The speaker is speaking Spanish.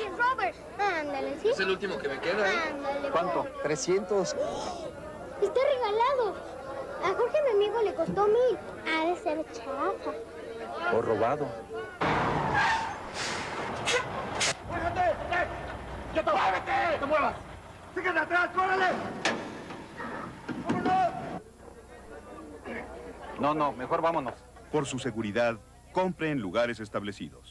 Lucky Robert. Ándale, ¿sí? Es el último que me queda, ¿eh? Ándale. ¿Cuánto? 300. Está regalado. A Jorge, mi amigo, le costó 1000. Ha de ser chafa. O robado. ¡Muévete! ¡Quieto! ¡Muévete! ¡No te muevas! ¡Síguete atrás! ¡Córrele! ¡Vámonos! No, mejor vámonos. Por su seguridad, compre en lugares establecidos.